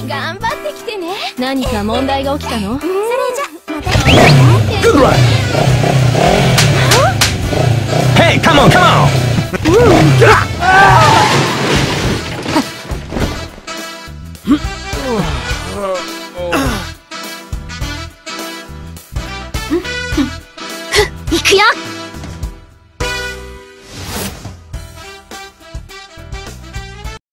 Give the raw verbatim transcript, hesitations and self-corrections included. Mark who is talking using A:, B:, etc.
A: 頑張ってきてね。何か問題が起きたの？それじゃまた。